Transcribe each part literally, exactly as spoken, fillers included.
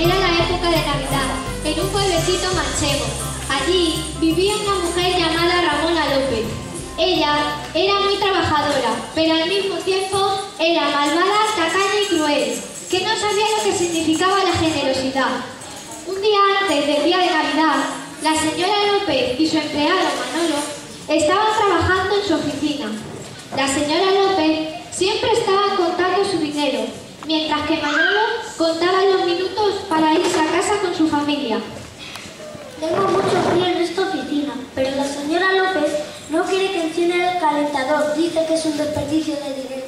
Era la época de Navidad, en un pueblecito manchego. Allí vivía una mujer llamada Ramona López. Ella era muy trabajadora, pero al mismo tiempo era malvada, tacaña y cruel, que no sabía lo que significaba la generosidad. Un día antes del día de Navidad, la señora López y su empleado Manolo estaban trabajando en su oficina. La señora López siempre estaba contando su dinero, mientras que Manolo contaba los minutos para irse a casa con su familia. Tengo mucho frío en esta oficina, pero la señora López no quiere que encienda el calentador. Dice que es un desperdicio de dinero.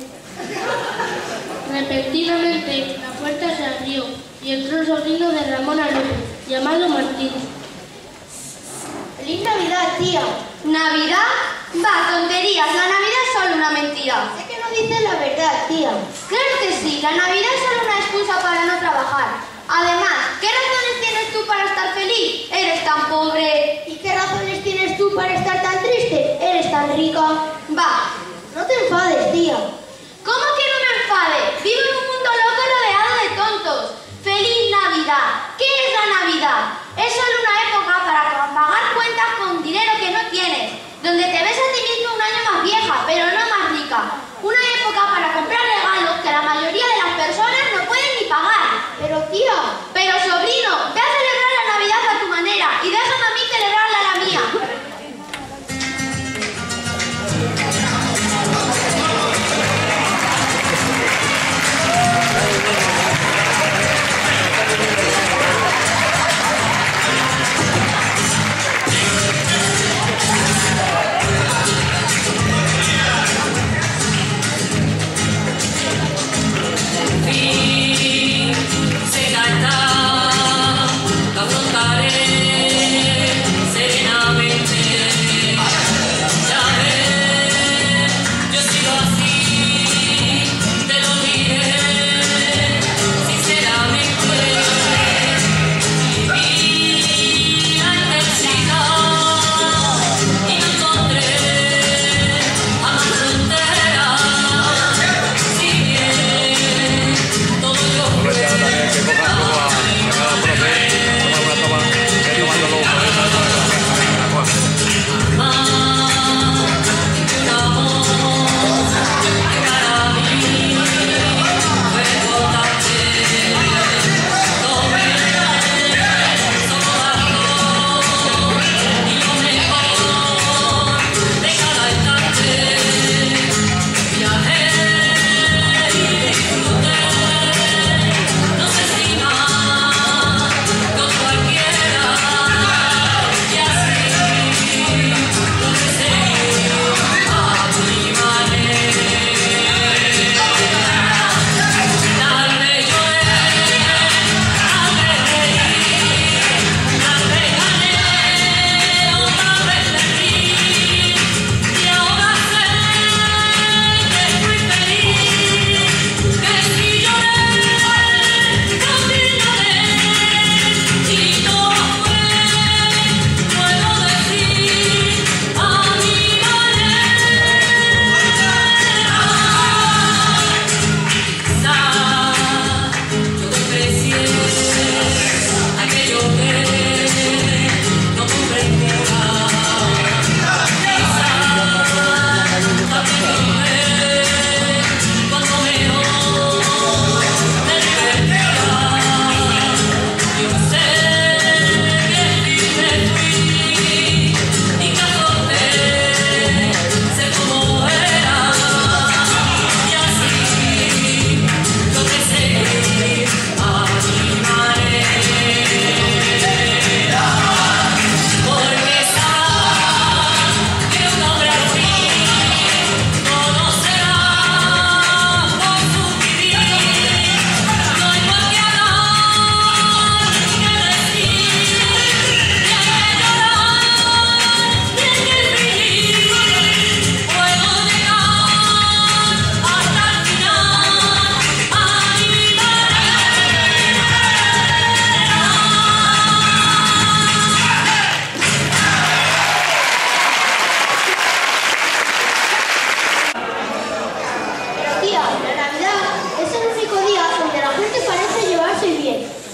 Repentinamente, la puerta se abrió y entró el sobrino de Ramona López, llamado Martín. ¡Feliz Navidad, tía! ¿Navidad? Va, tonterías, la Navidad es solo una mentira. Sé que no dices la verdad, tía. Claro que sí, la Navidad es solo una excusa para no trabajar. Además, ¿qué razones tienes tú para estar feliz? Eres tan pobre. ¿Y qué razones tienes tú para estar tan triste? Eres tan rica. Va, no te enfades, tía. ¿Cómo que no me enfade? Vivo en un mundo loco rodeado de tontos. ¡Feliz Navidad! ¿Qué es la Navidad? Es solo una época para pagar cuentas con dinero que no tienes, donde te ves a ti mismo un año más vieja, pero no más rica. Una época para comprar regalos que la mayoría de las personas no pueden ni pagar. Pero tía, pero sobrino, ve a celebrar la Navidad a tu manera y déjame a mí celebrarla a la mía. Se canta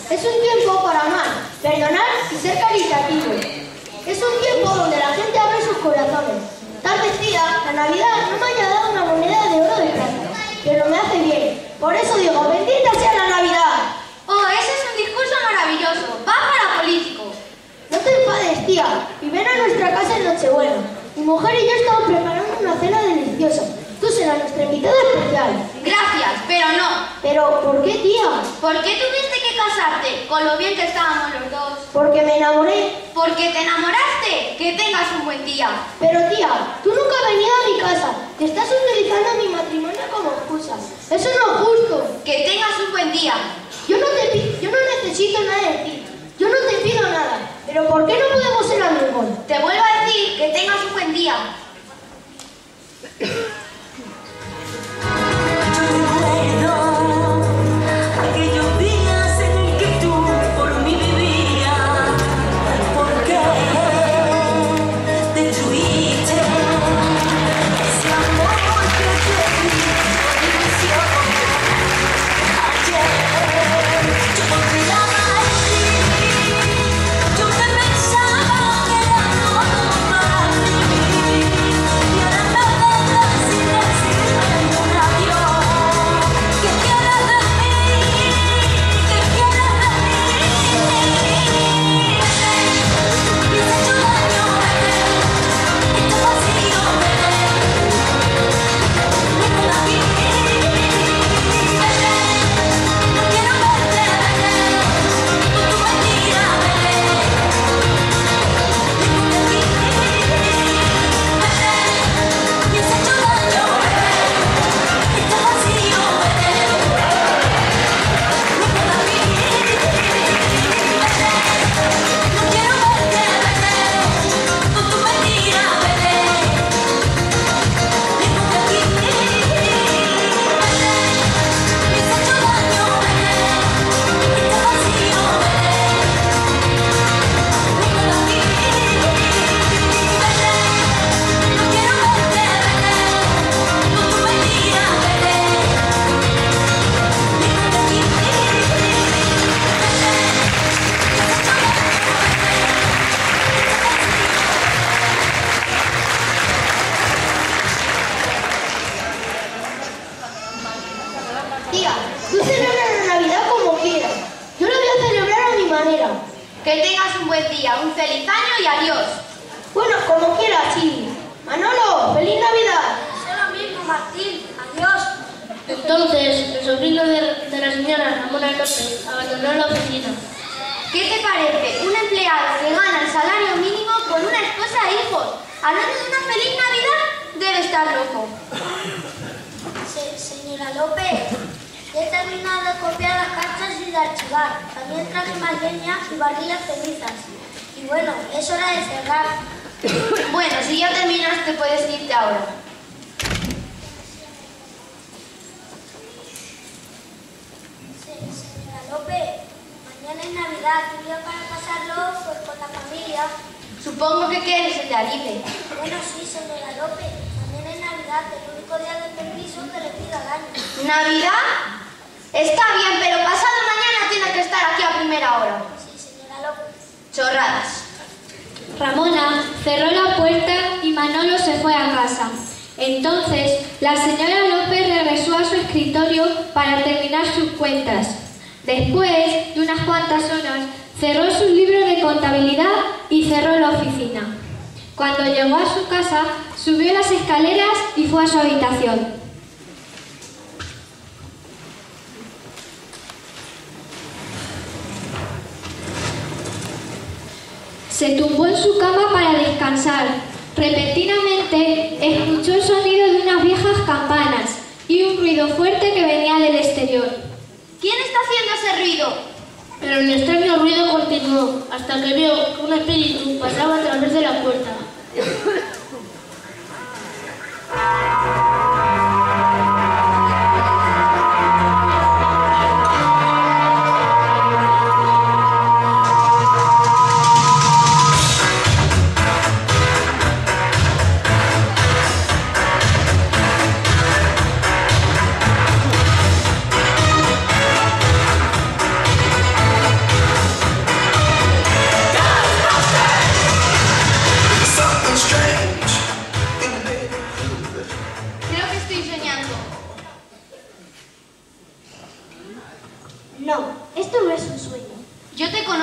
Es un tiempo para amar, perdonar y ser caritativo. Es un tiempo donde la gente abre sus corazones. Tal vez, tía, la Navidad no me haya dado una moneda de oro de plata, pero me hace bien. Por eso digo, bendita sea la Navidad. Oh, ese es un discurso maravilloso. Va para político. No te enfades, tía, y ven a nuestra casa en Nochebuena. Mi mujer y yo estamos preparando una cena deliciosa. Tú serás nuestra invitada especial. Gracias, pero no. ¿Pero por qué, tía? ¿Por qué tuviste que casarte con lo bien que estábamos los dos? Porque me enamoré. ¿Porque te enamoraste? Que tengas un buen día. Pero, tía, tú nunca has venido a mi casa. Te estás utilizando mi matrimonio como excusa. Eso no es justo. Que tengas un buen día. Yo no, te pi- yo no necesito nada de ti. Yo no te pido nada. Pero ¿por qué no podemos ser amigos? Te vuelvo a decir que tengas un buen día. Aquellos días en que tú por mí vivías, ¿por qué destruiste ese amor que te di con ilusión? Ayer yo confiaba en ti, yo me pensaba que era todo para mí, y ahora me dejas sin decirme un adiós. ¿Qué quieres de mí? ¿Qué quieres de mí? Me has hecho daño, este vacío, me quedo aquí, no quiero verte, con tu mentira, me has hecho daño, este vacío, me quedo aquí, no quiero verte, con tu mentira, me quedo aquí, me has hecho daño, este vacío, me quedo aquí, no quiero verte, con tu mentira, Tía, tú celebras la Navidad como quieras. Yo lo voy a celebrar a mi manera. Que tengas un buen día, un feliz año y adiós. Bueno, como quieras, sí. Manolo, ¡feliz Navidad! Sé lo mismo, Martín. Adiós. Entonces, el sobrino de, de la señora Ramona López abandonó la oficina. ¿Qué te parece? Un empleado que gana el salario mínimo con una esposa e hijos. Hablando de una feliz Navidad, debe estar loco. Se- señora López, ya he terminado de copiar las cartas y de archivar. También traje más leña y barrí las cenizas. Y bueno, es hora de cerrar. Bueno, si ya terminaste, puedes irte ahora. Se- señora López, mañana es Navidad, un día para pasarlo pues, con la familia. Supongo que quieres el día libre. Bueno, sí, señora López, mañana es Navidad, el único día de permiso que le pido al año. ¿Navidad? Está bien, pero pasado mañana tiene que estar aquí a primera hora. Sí, señora López. Chorradas. Ramona cerró la puerta y Manolo se fue a casa. Entonces, la señora López regresó a su escritorio para terminar sus cuentas. Después de unas cuantas horas, cerró sus libros de contabilidad y cerró la oficina. Cuando llegó a su casa, subió las escaleras y fue a su habitación. Se tumbó en su cama para descansar. Repentinamente escuchó el sonido de unas viejas campanas y un ruido fuerte que venía del exterior. ¿Quién está haciendo ese ruido? Pero el extraño ruido continuó hasta que vio que un espíritu pasaba a través de la puerta.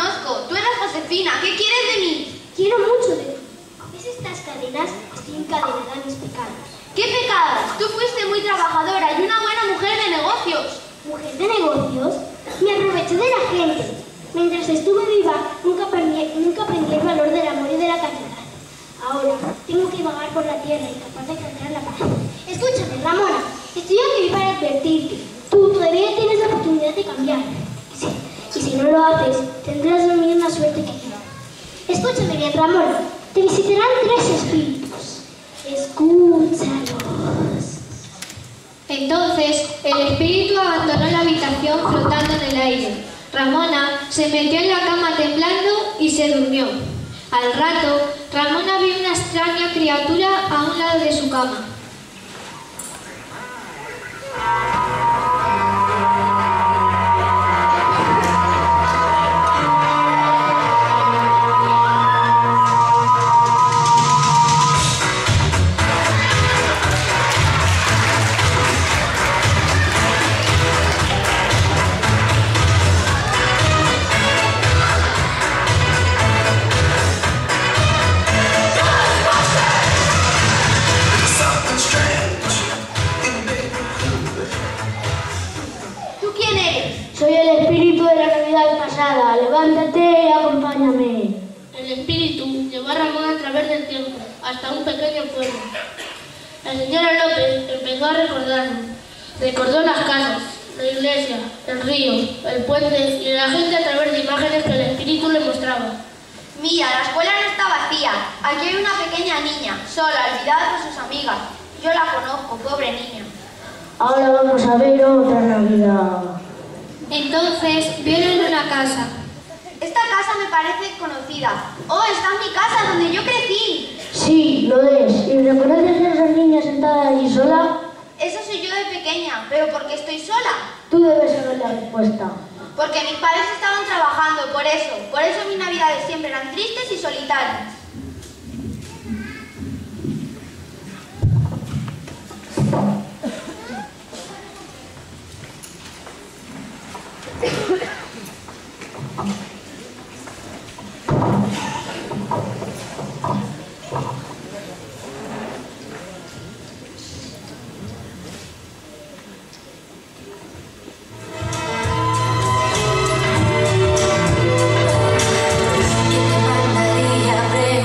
conozco. Tú eres Josefina. ¿Qué quieres de mí? Quiero mucho de ti. ¿Ves estas cadenas? Estoy encadenada a mis pecados. ¿Qué pecados? Tú fuiste muy trabajadora y una buena mujer de negocios. ¿Mujer de negocios? Me aproveché de la gente. Mientras estuve viva, nunca aprendí, nunca aprendí el valor del amor y de la caridad. Ahora, tengo que vagar por la tierra incapaz de encontrar la paz. Escúchame, Ramona. Estoy aquí para advertirte. Tú todavía tienes la oportunidad de cambiar. Y si, y si no lo haces, tendrás la misma suerte que yo. Escúchame bien, Ramona. Te visitarán tres espíritus. Escúchalos. Entonces, el espíritu abandonó la habitación flotando en el aire. Ramona se metió en la cama temblando y se durmió. Al rato, Ramona vio una extraña criatura a un lado de su cama. Soy el espíritu de la Navidad pasada. Levántate y acompáñame. El espíritu llevó a Ramón a través del tiempo, hasta un pequeño pueblo. La señora López empezó a recordarlo. Recordó las casas, la iglesia, el río, el puente y la gente a través de imágenes que el espíritu le mostraba. Mira, la escuela no está vacía. Aquí hay una pequeña niña, sola, olvidada por sus amigas. Yo la conozco, pobre niña. Ahora vamos a ver otra Navidad. Entonces vieron una casa. Esta casa me parece conocida. Oh, está en mi casa, donde yo crecí. Sí, lo es. ¿Y reconoces a esa niña sentada allí sola? Eso soy yo de pequeña, pero ¿por qué estoy sola? Tú debes saber la respuesta. Porque mis padres estaban trabajando, por eso. Por eso mis navidades siempre eran tristes y solitarias. María,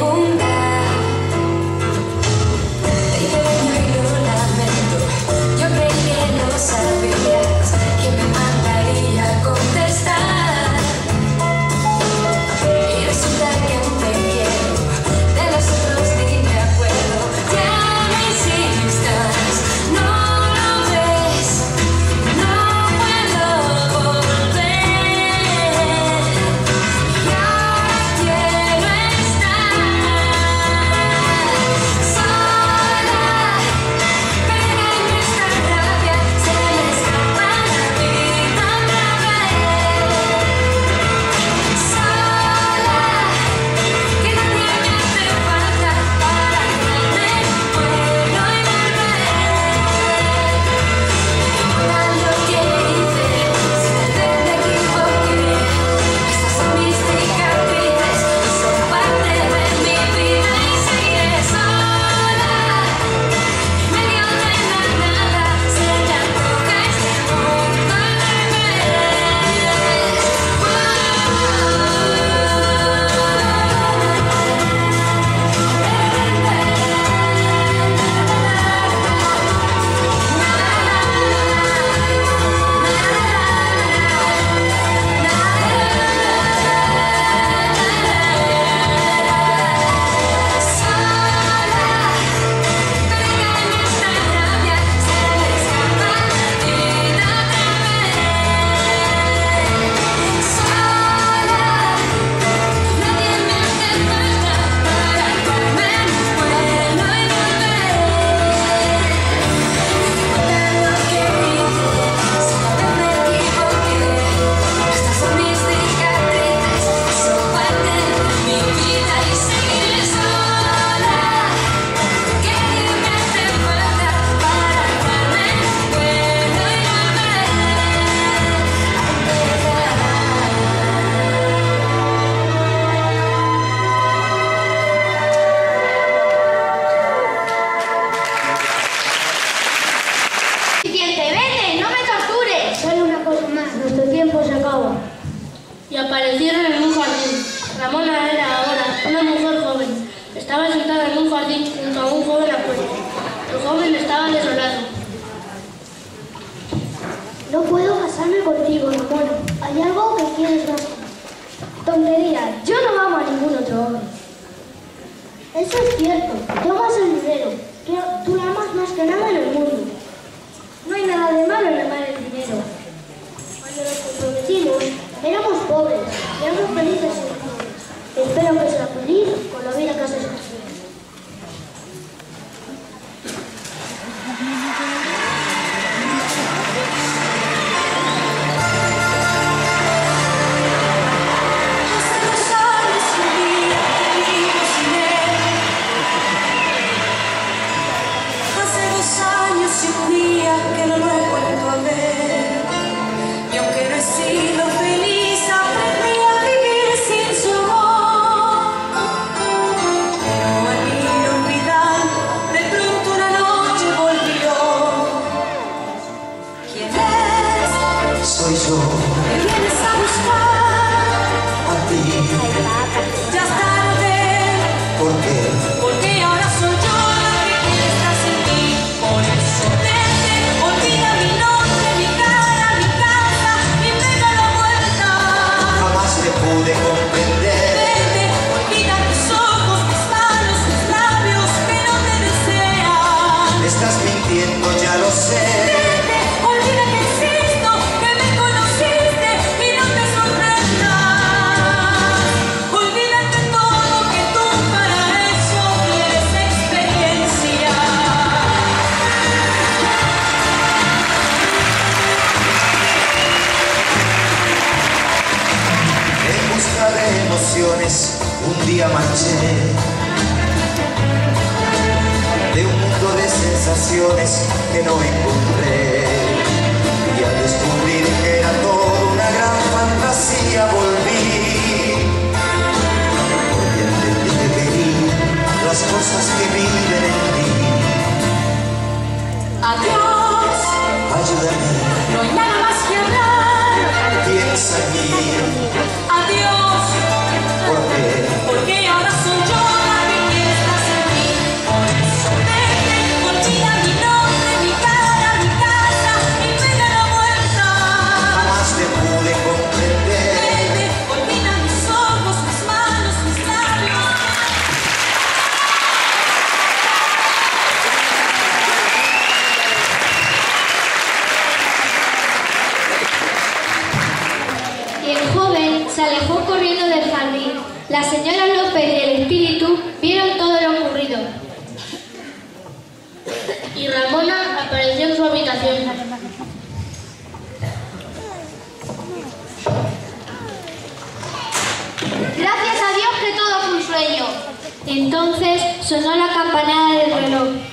Ramona era ahora una mujer joven. Estaba sentada en un jardín junto a un joven afuera. El joven estaba desolado. No puedo casarme contigo, Ramona. ¿Hay algo que quieres más? Tontería, yo no amo a ningún otro hombre. Eso es cierto, tú amas el dinero. Tú, tú lo amas más que nada en el mundo. No hay nada de malo en amar el dinero. Cuando nos comprometimos, éramos pobres, éramos felices siendo pobres. Espero que sea feliz con la vida que has escogido. Un día marché de un mundo de sensaciones que no encontré, y al descubrir que era todo una gran fantasía volví, porque entendí que quería las cosas que viven en ti. Adiós, ayúdame, no hay nada más que hablar. Piensa en mí. Adiós, ¿por qué? porque ahora soy yo la que quiere estar sin ti. Por eso vete, olvida mi nombre, mi cara, mi casa, y pega la vuelta. Jamás te pude comprender. Vete, olvida mis ojos, mis manos, mis labios. Y el joven se alejó corriendo del jardín. La señora López y el espíritu vieron todo lo ocurrido. Y Ramona apareció en su habitación. Gracias a Dios que todo fue un sueño. Entonces sonó la campanada del reloj.